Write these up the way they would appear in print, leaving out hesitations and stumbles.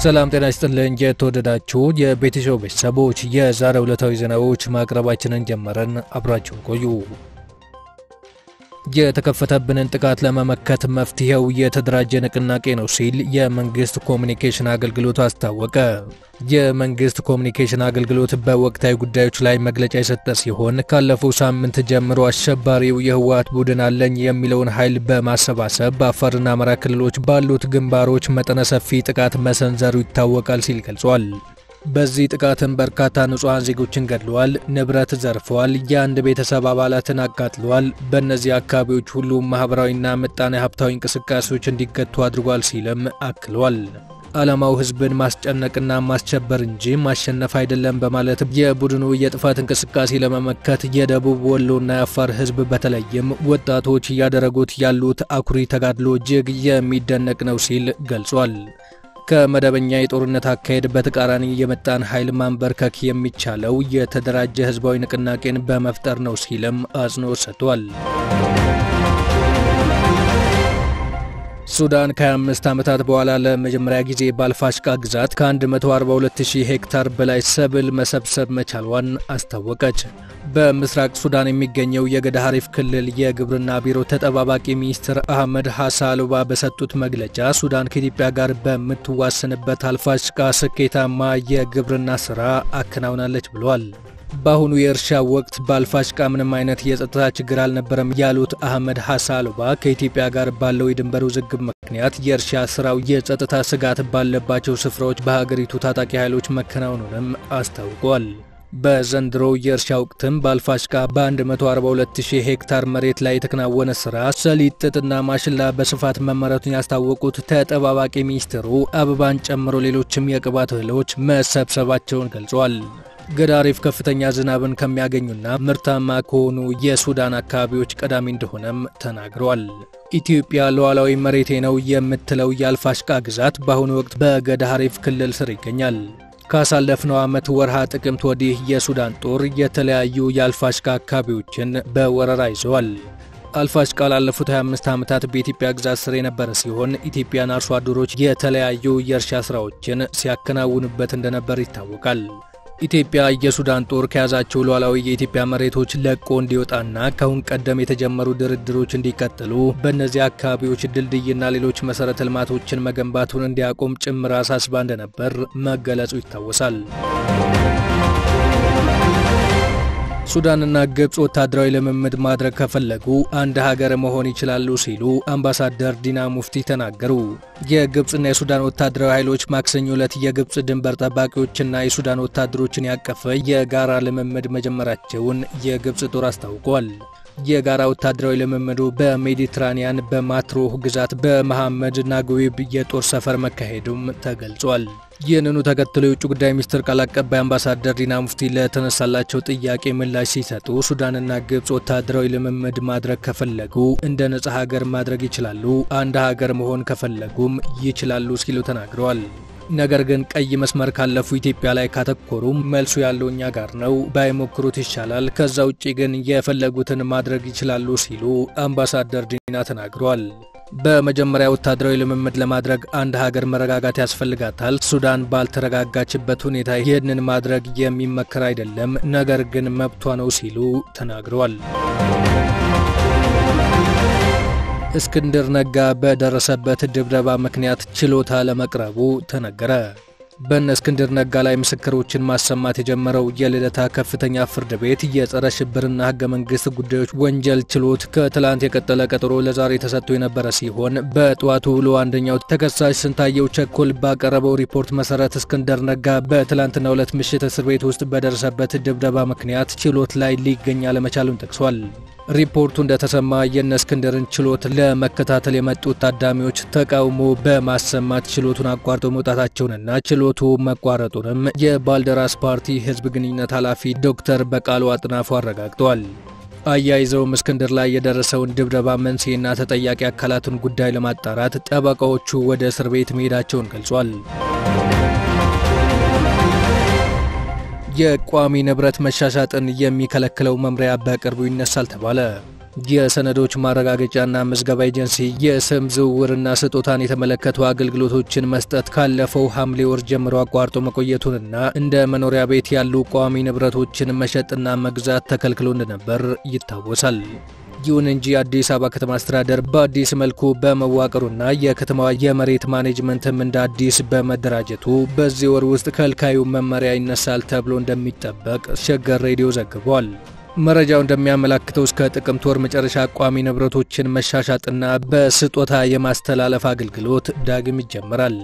ሰላም ጤና ይስጥልኝ የተወደዳችሁ የቤተሰቦች የዛሬው ዕለታዊ ዜናዎች ማቅረባችንን ጀመረን። አብራችሁን ቆዩ። የተከፈተብንን ጥቃት ለመመከት መፍትሄው የተደራጀ ንቅናቄ ነው ሲል የመንግስት ኮሙኒኬሽን አገልግሎት አስታወቀ። የመንግስት ኮሙኒኬሽን አገልግሎት በወቅታዊ ጉዳዮች ላይ መግለጫ የሰጠ ሲሆን ካለፈው ሳምንት ጀምሮ አሸባሪው የህወሓት ቡድን አለኝ የሚለውን ኃይል በማሰባሰብ በአፋርና አማራ ክልሎች ባሉት ግንባሮች መጠነ ሰፊ ጥቃት መሰንዘሩ ይታወቃል ሲል ገልጿል። በዚህ ጥቃትም በርካታ ንጹሃን ዜጎችን ገድለዋል፣ ንብረት ዘርፈዋል፣ የአንድ ቤተሰብ አባላትን አቃጥለዋል። በእነዚህ አካባቢዎች ሁሉ ማህበራዊና ምጣኔ ሀብታዊ እንቅስቃሴዎች እንዲገቱ አድርጓል ሲልም አክሏል። ዓላማው ህዝብን ማስጨነቅና ማስቸበር እንጂ ማሸነፍ አይደለም በማለት የቡድኑ የጥፋት እንቅስቃሴ ለመመከት የደቡብ ወሎና የአፋር ህዝብ በተለይም ወጣቶች እያደረጉት ያሉት አኩሪ ተጋድሎ እጅግ የሚደነቅ ነው ሲል ገልጿል። ከመደበኛ የጦርነት አካሄድ በተቃራኒ የመጣን ኃይል ማንበርከክ የሚቻለው የተደራጀ ህዝባዊ ንቅናቄን በመፍጠር ነው ሲልም አጽንኦት ሰጥቷል። ሱዳን ከ25 ዓመታት በኋላ ለመጀመሪያ ጊዜ ባልፋሽቃ ግዛት ከ142000 ሄክታር በላይ ሰብል መሰብሰብ መቻሏን አስታወቀች። በምስራቅ ሱዳን የሚገኘው የገዳሃሪፍ ክልል የግብርና ቢሮ ተጠባባቂ ሚኒስትር አህመድ ሐሳሉባ በሰጡት መግለጫ ሱዳን ከኢትዮጵያ ጋር በምትዋሰንበት አልፋሽቃ ስኬታማ የግብርና ሥራ አከናውናለች ብለዋል። በአሁኑ የእርሻ ወቅት ባልፋሽቃ ምንም አይነት የጸጥታ ችግር አልነበረም ያሉት አህመድ ሐሳሉባ ከኢትዮጵያ ጋር ባለው የድንበር ውዝግብ ምክንያት የእርሻ ስራው የጸጥታ ስጋት ባለባቸው ስፍራዎች በሀገሪቱ ታጣቂ ኃይሎች መከናወኑንም አስታውቋል። በዘንድሮ የእርሻ ወቅትም ባልፋሽቃ በ142000 ሄክታር መሬት ላይ የተከናወነ ስራ ሰሊጥ፣ ጥጥና ማሽላ በስፋት መመረቱን ያስታወቁት ተጠባባቂ ሚኒስትሩ አበባን ጨምሮ ሌሎችም የቅባት እህሎች መሰብሰባቸውን ገልጿል። ገዳሪፍ ከፍተኛ ዝናብን ከሚያገኙና ምርታማ ከሆኑ የሱዳን አካባቢዎች ቀዳሚ እንደሆነም ተናግረዋል። ኢትዮጵያ ሉዓላዊ መሬቴ ነው የምትለው የአልፋሽቃ ግዛት በአሁኑ ወቅት በገዳሪፍ ክልል ስር ይገኛል። ካሳለፍነው ዓመት ወርሃ ጥቅምት ወዲህ የሱዳን ጦር የተለያዩ የአልፋሽቃ አካባቢዎችን በወረራ ይዘዋል። አልፋሽቃ ላለፉት 25 ዓመታት በኢትዮጵያ ግዛት ስር የነበረ ሲሆን ኢትዮጵያን አርሶ አደሮች የተለያዩ የእርሻ ስራዎችን ሲያከናውኑበት እንደነበር ይታወቃል። ኢትዮጵያ የሱዳን ጦር ከያዛቸው ሉዓላዊ የኢትዮጵያ መሬቶች ለቆ እንዲወጣና ከአሁን ቀደም የተጀመሩ ድርድሮች እንዲቀጥሉ በእነዚህ አካባቢዎች ድልድይና ሌሎች መሰረተ ልማቶችን መገንባቱን እንዲያቆም ጭምር አሳስባ እንደነበር መገለጹ ይታወሳል። ሱዳንና ግብጽ ወታደራዊ ልምምድ ማድረግ ከፈለጉ አንድ ሀገር መሆን ይችላሉ ሲሉ አምባሳደር ዲና ሙፍቲ ተናገሩ። የግብጽና የሱዳን ወታደራዊ ኃይሎች ማክሰኞ ዕለት የግብጽ ድንበር ጠባቂዎችና የሱዳን ወታደሮችን ያቀፈ የጋራ ልምምድ መጀመራቸውን የግብጽ ጦር አስታውቋል። የጋራ ወታደራዊ ልምምዱ በሜዲትራኒያን በማትሮህ ግዛት በመሐመድ ናጉዌብ የጦር ሰፈር መካሄዱም ተገልጿል። ይህንኑ ተከትሎ የውጭ ጉዳይ ሚኒስትር ቃል አቀባይ አምባሳደር ዲና ሙፍቲ ለተነሳላቸው ጥያቄ ምላሽ ሲሰጡ ሱዳንና ግብጽ ወታደራዊ ልምምድ ማድረግ ከፈለጉ እንደ ነጻ ሀገር ማድረግ ይችላሉ፣ አንድ ሀገር መሆን ከፈለጉም ይችላሉ ሲሉ ተናግረዋል። ነገር ግን ቀይ መስመር ካለፉ ኢትዮጵያ ላይ ካተኮሩ መልሱ ያለው እኛ ጋር ነው፣ ባይሞክሩት ይሻላል፣ ከዛ ውጪ ግን የፈለጉትን ማድረግ ይችላሉ ሲሉ አምባሳደር ዲና ተናግረዋል። በመጀመሪያ ወታደራዊ ልምምድ ለማድረግ አንድ ሀገር መረጋጋት ያስፈልጋታል። ሱዳን ባልተረጋጋችበት ሁኔታ ይህንን ማድረግ የሚመከር አይደለም፣ ነገር ግን መብቷ ነው ሲሉ ተናግረዋል። እስክንድር ነጋ በደረሰበት ድብደባ ምክንያት ችሎታ ለመቅረቡ ተነገረ። በእነ እስክንድር ነጋ ላይ ምስክሮችን ማሰማት የጀመረው የልደታ ከፍተኛ ፍርድ ቤት የጸረ ሽብርና ህገ መንግስት ጉዳዮች ወንጀል ችሎት ከትላንት የቀጠለ ቀጠሮ ለዛሬ ተሰጥቶ የነበረ ሲሆን በጠዋቱ ውሎ አንደኛው ተከሳሽ ስንታየው ቸኮል ባቀረበው ሪፖርት መሰረት እስክንድር ነጋ በትላንትናው ዕለት ምሽት እስር ቤት ውስጥ በደረሰበት ድብደባ ምክንያት ችሎት ላይ ሊገኝ አለመቻሉን ጠቅሷል። ሪፖርቱ እንደተሰማ የነ እስክንድርን ችሎት ለመከታተል የመጡት ታዳሚዎች ተቃውሞ በማሰማት ችሎቱን አቋርጠው መውጣታቸውንና ችሎቱ መቋረጡንም የባልደራስ ፓርቲ ህዝብ ግንኙነት ኃላፊ ዶክተር በቃሉ አጥናፉ አረጋግጠዋል። አያይዘውም እስክንድር ላይ የደረሰውን ድብደባ መንስኤና ተጠያቂ አካላትን ጉዳይ ለማጣራት ጠበቃዎቹ ወደ እስር ቤት መሄዳቸውን ገልጿል። የቋሚ ንብረት መሻሻጥን የሚከለክለው መምሪያ በቅርቡ ይነሳል ተባለ። የሰነዶች ማረጋገጫና ምዝገባ ኤጀንሲ የስም ዝውውርና ስጦታን የተመለከቱ አገልግሎቶችን መስጠት ካለፈው ሐምሌ ወር ጀምሮ አቋርጦ መቆየቱንና እንደ መኖሪያ ቤት ያሉ ቋሚ ንብረቶችን መሸጥና መግዛት ተከልክሎ እንደነበር ይታወሳል። ይሁን እንጂ አዲስ አበባ ከተማ አስተዳደር በአዲስ መልኩ በመዋቀሩና የከተማዋ የመሬት ማኔጅመንትም እንደ አዲስ በመደራጀቱ በዚህ ወር ውስጥ ከልካዩ መመሪያ ይነሳል ተብሎ እንደሚጠበቅ ሸገር ሬዲዮ ዘግቧል። መረጃው እንደሚያመለክተው እስከ ጥቅምት ወር መጨረሻ ቋሚ ንብረቶችን መሻሻጥና በስጦታ የማስተላለፍ አገልግሎት ዳግም ይጀምራል።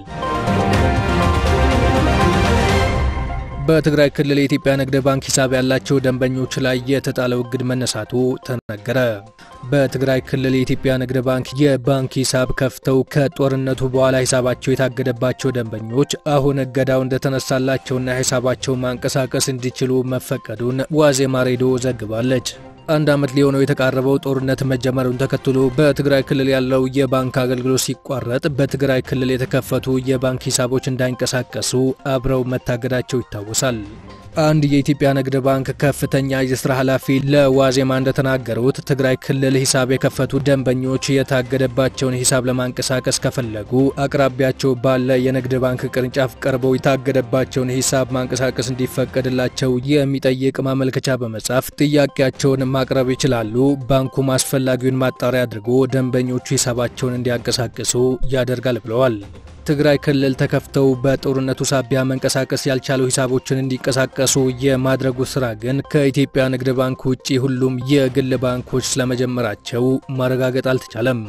በትግራይ ክልል የኢትዮጵያ ንግድ ባንክ ሂሳብ ያላቸው ደንበኞች ላይ የተጣለው እግድ መነሳቱ ተነገረ። በትግራይ ክልል የኢትዮጵያ ንግድ ባንክ የባንክ ሂሳብ ከፍተው ከጦርነቱ በኋላ ሂሳባቸው የታገደባቸው ደንበኞች አሁን እገዳው እንደተነሳላቸውና ሂሳባቸው ማንቀሳቀስ እንዲችሉ መፈቀዱን ዋዜማ ሬዲዮ ዘግባለች። አንድ ዓመት ሊሆነው የተቃረበው ጦርነት መጀመሩን ተከትሎ በትግራይ ክልል ያለው የባንክ አገልግሎት ሲቋረጥ በትግራይ ክልል የተከፈቱ የባንክ ሂሳቦች እንዳይንቀሳቀሱ አብረው መታገዳቸው ይታወሳል። አንድ የኢትዮጵያ ንግድ ባንክ ከፍተኛ የሥራ ኃላፊ ለዋዜማ እንደተናገሩት ትግራይ ክልል ሂሳብ የከፈቱ ደንበኞች የታገደባቸውን ሂሳብ ለማንቀሳቀስ ከፈለጉ አቅራቢያቸው ባለ የንግድ ባንክ ቅርንጫፍ ቀርበው የታገደባቸውን ሂሳብ ማንቀሳቀስ እንዲፈቀድላቸው የሚጠይቅ ማመልከቻ በመጻፍ ጥያቄያቸውን ማቅረብ ይችላሉ። ባንኩ አስፈላጊውን ማጣሪያ አድርጎ ደንበኞቹ ሂሳባቸውን እንዲያንቀሳቅሱ ያደርጋል ብለዋል። ትግራይ ክልል ተከፍተው በጦርነቱ ሳቢያ መንቀሳቀስ ያልቻሉ ሂሳቦችን እንዲንቀሳቀሱ የማድረጉ ስራ ግን ከኢትዮጵያ ንግድ ባንክ ውጪ ሁሉም የግል ባንኮች ስለመጀመራቸው ማረጋገጥ አልተቻለም።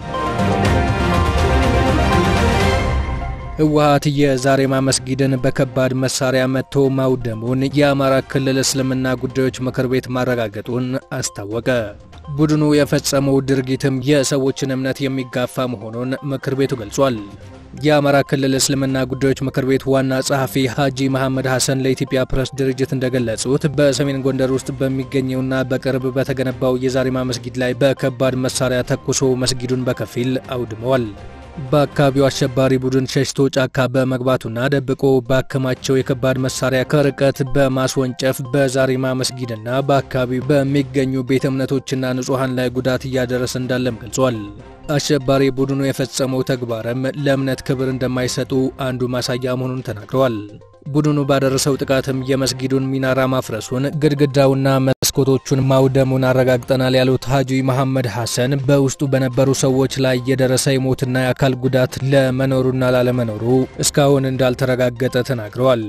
ህወሓት የዛሬማ መስጊድን በከባድ መሳሪያ መትቶ ማውደሙን የአማራ ክልል እስልምና ጉዳዮች ምክር ቤት ማረጋገጡን አስታወቀ። ቡድኑ የፈጸመው ድርጊትም የሰዎችን እምነት የሚጋፋ መሆኑን ምክር ቤቱ ገልጿል። የአማራ ክልል እስልምና ጉዳዮች ምክር ቤት ዋና ጸሐፊ ሐጂ መሐመድ ሐሰን ለኢትዮጵያ ፕሬስ ድርጅት እንደገለጹት በሰሜን ጎንደር ውስጥ በሚገኘውና በቅርብ በተገነባው የዛሬማ መስጊድ ላይ በከባድ መሳሪያ ተኩሶ መስጊዱን በከፊል አውድመዋል። በአካባቢው አሸባሪ ቡድን ሸሽቶ ጫካ በመግባቱና ደብቆ ባከማቸው የከባድ መሳሪያ ከርቀት በማስወንጨፍ በዛሬማ መስጊድና በአካባቢው በሚገኙ ቤተ እምነቶችና ንጹሃን ላይ ጉዳት እያደረሰ እንዳለም ገልጿል። አሸባሪ ቡድኑ የፈጸመው ተግባርም ለእምነት ክብር እንደማይሰጡ አንዱ ማሳያ መሆኑን ተናግረዋል። ቡድኑ ባደረሰው ጥቃትም የመስጊዱን ሚናራ ማፍረሱን፣ ግድግዳውና መስኮቶቹን ማውደሙን አረጋግጠናል ያሉት ሐጂ መሐመድ ሐሰን በውስጡ በነበሩ ሰዎች ላይ የደረሰ የሞትና የአካል ጉዳት ለመኖሩና ላለመኖሩ እስካሁን እንዳልተረጋገጠ ተናግረዋል።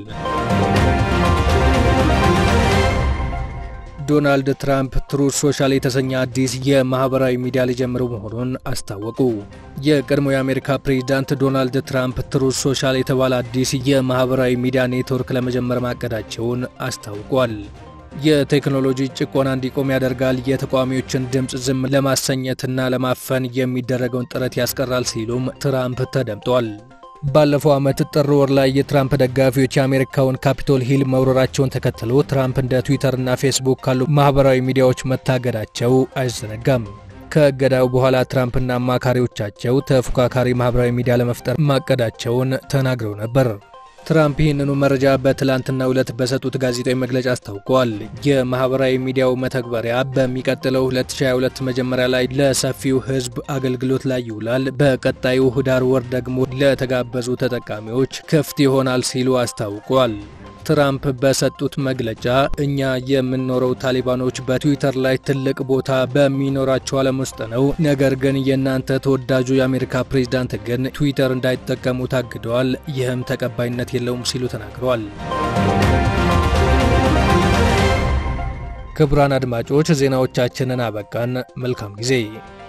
ዶናልድ ትራምፕ ትሩዝ ሶሻል የተሰኘ አዲስ የማህበራዊ ሚዲያ ሊጀምሩ መሆኑን አስታወቁ። የቀድሞው የአሜሪካ ፕሬዝዳንት ዶናልድ ትራምፕ ትሩዝ ሶሻል የተባለ አዲስ የማህበራዊ ሚዲያ ኔትወርክ ለመጀመር ማቀዳቸውን አስታውቋል። የቴክኖሎጂ ጭቆና እንዲቆም ያደርጋል፣ የተቃዋሚዎችን ድምጽ ዝም ለማሰኘትና ለማፈን የሚደረገውን ጥረት ያስቀራል ሲሉም ትራምፕ ተደምጧል። ባለፈው ዓመት ጥር ወር ላይ የትራምፕ ደጋፊዎች የአሜሪካውን ካፒቶል ሂል መውረራቸውን ተከትሎ ትራምፕ እንደ ትዊተርና ፌስቡክ ካሉ ማህበራዊ ሚዲያዎች መታገዳቸው አይዘነጋም። ከእገዳው በኋላ ትራምፕና አማካሪዎቻቸው ተፎካካሪ ማህበራዊ ሚዲያ ለመፍጠር ማቀዳቸውን ተናግረው ነበር። ትራምፕ ይህንኑ መረጃ በትላንትናው ዕለት በሰጡት ጋዜጣዊ መግለጫ አስታውቀዋል። የማህበራዊ ሚዲያው መተግበሪያ በሚቀጥለው 2022 መጀመሪያ ላይ ለሰፊው ህዝብ አገልግሎት ላይ ይውላል። በቀጣዩ ህዳር ወር ደግሞ ለተጋበዙ ተጠቃሚዎች ክፍት ይሆናል ሲሉ አስታውቀዋል። ትራምፕ በሰጡት መግለጫ እኛ የምንኖረው ታሊባኖች በትዊተር ላይ ትልቅ ቦታ በሚኖራቸው ዓለም ውስጥ ነው። ነገር ግን የእናንተ ተወዳጁ የአሜሪካ ፕሬዝዳንት ግን ትዊተር እንዳይጠቀሙ ታግደዋል። ይህም ተቀባይነት የለውም ሲሉ ተናግረዋል። ክቡራን አድማጮች ዜናዎቻችንን አበቃን። መልካም ጊዜ።